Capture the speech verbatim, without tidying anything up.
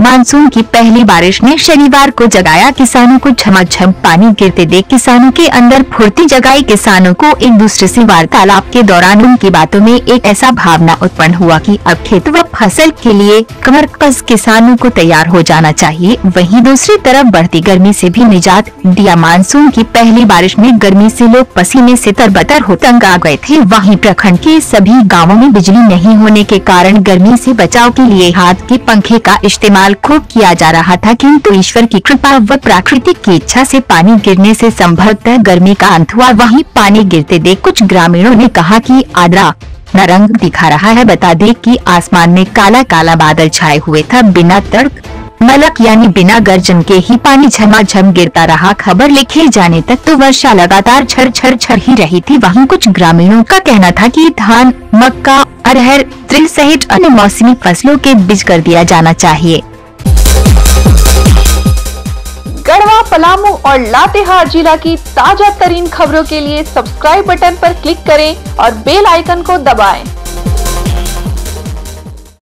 Monsoon की पहली बारिश ने शनिवार को जगाया किसानों को। झमाझम पानी गिरते देख किसानों के अंदर फुर्ती जगाई। किसानों को एक दूसरे से वार्तालाप के दौरान उनकी बातों में एक ऐसा भावना उत्पन्न हुआ कि अब खेत व फसल के लिए कमर कस किसानों को तैयार हो जाना चाहिए। वहीं दूसरी तरफ बढ़ती गर्मी से भी निजात दिया। मानसून की पहली बारिश में गर्मी से लोग पसीने से तरबतर हो तंग आ गए थे। वहीं प्रखंड के सभी गाँवों में बिजली नहीं होने के कारण गर्मी से बचाव के लिए हाथ के पंखे का इस्तेमाल खूब किया जा रहा था, किंतु ईश्वर की कृपा व प्राकृतिक की इच्छा से पानी गिरने से संभवतः गर्मी का अंत हुआ। वहीं पानी गिरते देख कुछ ग्रामीणों ने कहा कि आद्रा न रंग दिखा रहा है। बता दें कि आसमान में काला काला बादल छाए हुए था। बिना तड़क मलक यानी बिना गर्जन के ही पानी झमाझम गिरता रहा। खबर लिखे जाने तक तो वर्षा लगातार छर छर छर ही रही थी। वहीं कुछ ग्रामीणों का कहना था कि धान, मक्का, अरहर, तिल सहित अन्य मौसमी फसलों के बीज कर दिया जाना चाहिए। गढ़वा, पलामू और लातेहार जिला की ताजा तरीन खबरों के लिए सब्सक्राइब बटन पर क्लिक करें और बेल आइकन को दबाएं।